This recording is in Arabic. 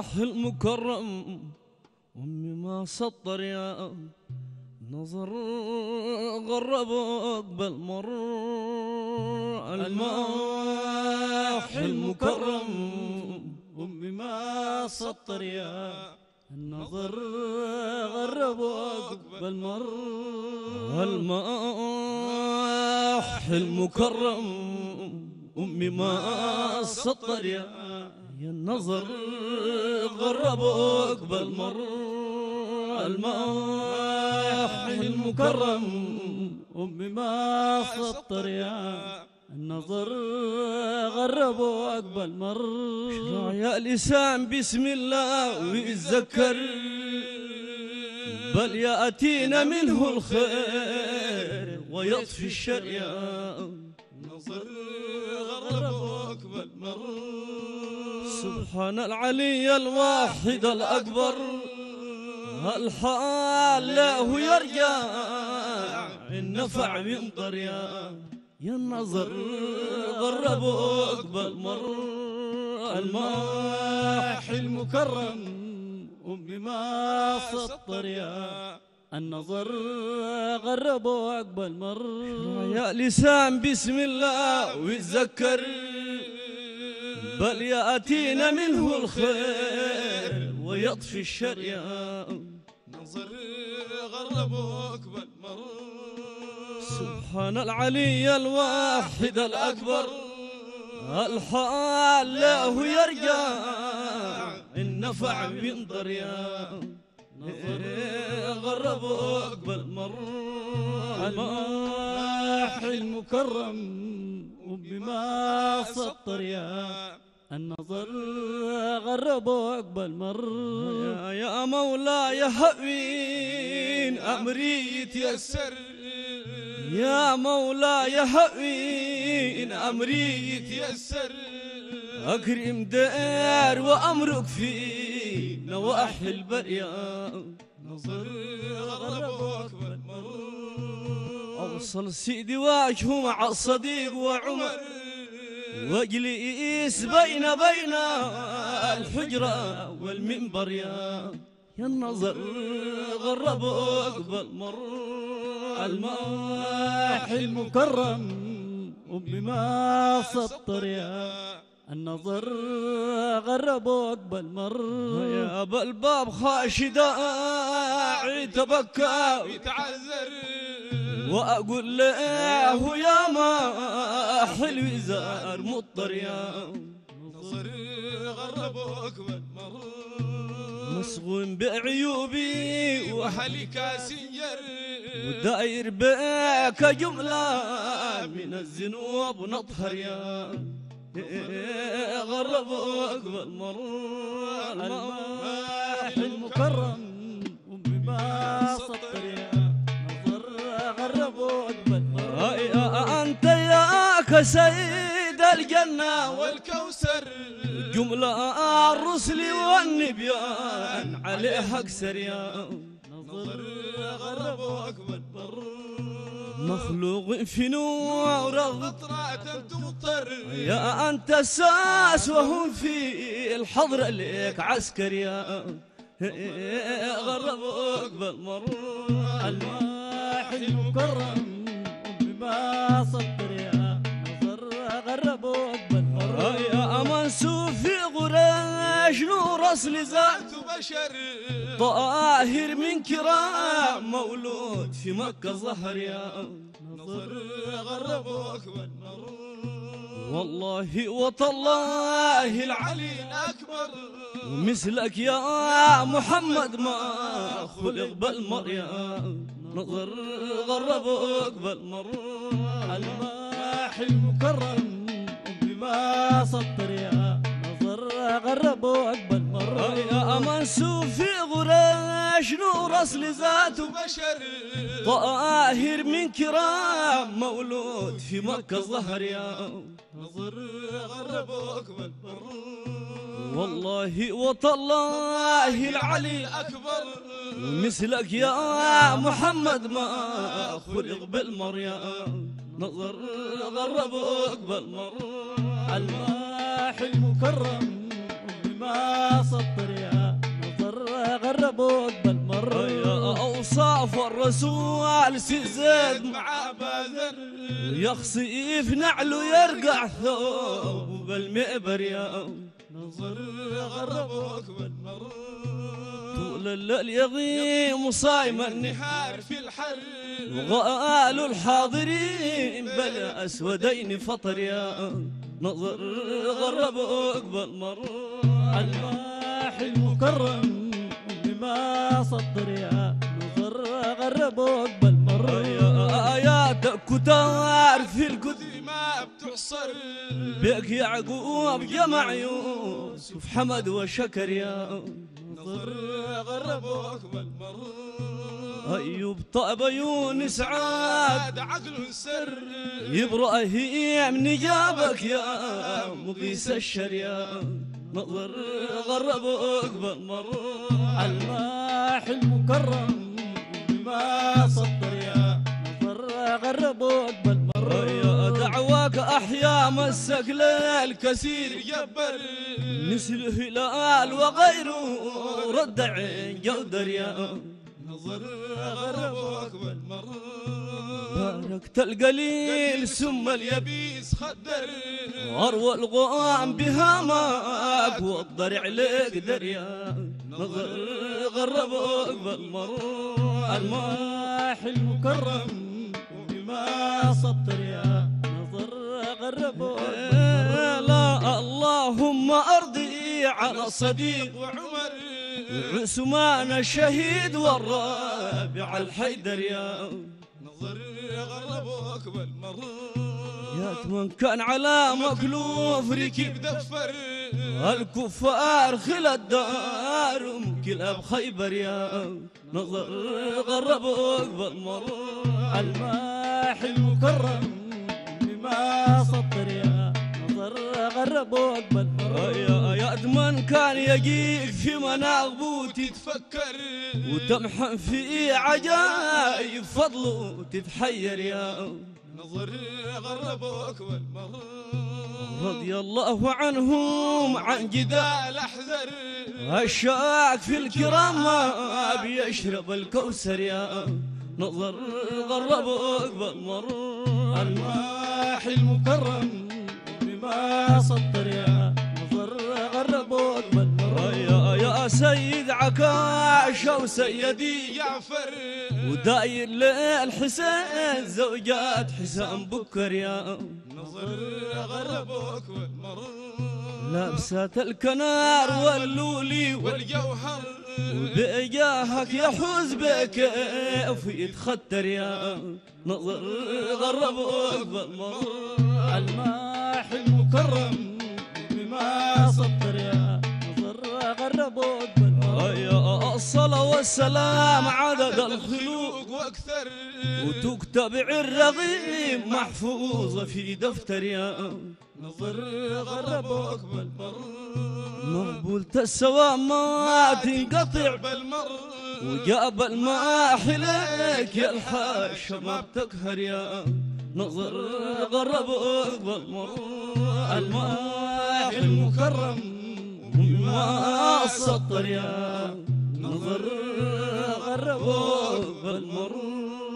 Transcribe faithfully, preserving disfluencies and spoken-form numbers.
الماح المكرم أمي ما سطر يا نظر غرب أقبل مر الماح المكرم أمي ما سطر يا النظر غرب أقبل مر الماح المكرم أمي ما سطر يا يا النظر غرب أقبل مر الماح المكرم أمي ما سطر يا النظر غرب أقبل مر يا لسان بسم الله ويتذكر بل يأتينا منه الخير ويطفي الشر يا النظر غرب أقبل مر سبحان العلي الواحد الأكبر الحال له يرجع النفع ينطر يا يا النظر غرب أقبل مر الماح المكرم أمي ما سطر يا النظر غرب أقبل مر يا لسان بسم الله ويتذكر بل يأتينا منه الخير ويطفي الشر يا نظر غرب أقبل مر سبحان العلي الواحد الأكبر الحال له يرجع النفع ينظر يا نظر غرب أقبل مر الماح المكرم أمي ما سطر يا النظر غرب أقبل مر يا, يا مولاي هوين أمري يتيسر يا مولاي هوين أمري يتيسر أكرم دير وأمرك في نواحي البرية نظر غرب أقبل مر أوصل سيدي واجهه مع الصديق وعمر واجلس بين بين الحجرة والمنبر يا يا النظر غرب أقبل مر الماح المكرم أمي ما سطر يا النظر غرب أقبل مر يا أبا الباب خاش داعي تبكى ويتعذر وأقول له يا ما حلو زار مضطر يا نظر غرب أقبل مر مسغون بعيوبي وحلك سير وداير بك جملة من الذنوب نطهر يا غرب أقبل مر الماح المكرم أمي ما سطر يا نظر غرب أقبل مر أنت ياك سيد الجنة والكوثر جملة الرسل والنبيان عليها أكثر يا نظر غرب أقبل مر مخلوق في نور غطرة تمطر يا أنت الساس وهم في الحضر لك عسكر يا غرب أقبل مر الماح المكرم أمي ما سطر يا نظر غرب أقبل مر يا منسوب في قريش نور أصل ذات بشر طاهر من كرام مولود في مكة ظهر يا نظر غرب أقبل مر والله وتالله العلي الأكبر ومثلك يا محمد ما خلق بالمريا نظر غرب أقبل مر الماح المكرم أمي ما سطر يا نظر غرب أقبل مر يا منسوب في قريش نور أصل ذاته بشر طاهر من كرام مولود في مكة ظهر يا نظر غرب أقبل مر والله وتالله العلي الأكبر ومثلك يا محمد ما خلق بالمريا نظر غرب أقبل مر الماح المكرم أمي ما سطر يا الرسول سيزيد مع باذر يخصي في نعله يرقع ثوب المئبر يا نظر غربوك بالمر طول الليل يغيم صايما النهار في الحر وغالوا الحاضرين بلا أسودين فطر يا نظر غربوك بالمر الماح المكرم بما صدر يا نظر غربوك بالمر يا آياتك كتار في الكتب ما بتحصر بك يعقوب جمع يوسف حمد وشكر يا نظر غربوك بالمر أيوب طاب يونس عاد عقل سر يبرأ من جابك يا مقيس الشريا نظر غربوك بالمر الماح المكرم بما صدر يا نظر غربوك بالمر يا دعواك أحيا مسك للكثير جبر مثل الهلال وغيره رد عين جودر يا نظر غربوك بالمر باركت القليل ثم اليبيس يبيس خدر أروى الغوام بهامك والضرع لك دريا نظر غربوك بالمر الماح المكرم بما صدر يا نظر غربوك بالمر لا اللهم أرضي على صديق وعمر عثمان الشهيد والرابع الحيدر يا نظر غربوك بالمر يا من كان على مكلوف ركب كيف دفر الكفار خل الدار كلاب خيبر يا نظر غربوك بالمر الماح المكرم بما صدر يا نظر غربوك بالمر يا يا من كان يجيك في مناغبوتي تفكر وتمحن في عجائب فضله تتحير يا نظر غربوك بالمر رضي الله عنهم عن جدال جدال احذر الشاك في الكرام ما بيشرب الكوثر يا نظر غربوك بالمر الماح المكرم بما صدر يا نظر غربوك بالمر يا يا سيد عكاش وسيدي جعفر وداير للحسين زوجات حسام بكر يا نظر غربوك بالمر لابسات الكنار واللولي والجوهر بإجاهك يحوز بكيف يتختر يا نظر غربوك بالمر الماح المكرم بما صدر يا نظر غربوك بالمر يا الصلاة والسلام عدد الخلوق واكثر وتكتب الرغيب محفوظة في دفتر يا نظر غربوك بالمر مقبولة السوام ما تنقطع بالمر وجاب الماح لك يا الحاش ما بتقهر يا نظر غربوك بالمر الماح المكرم ما سطر يا نظر غربوك بالمر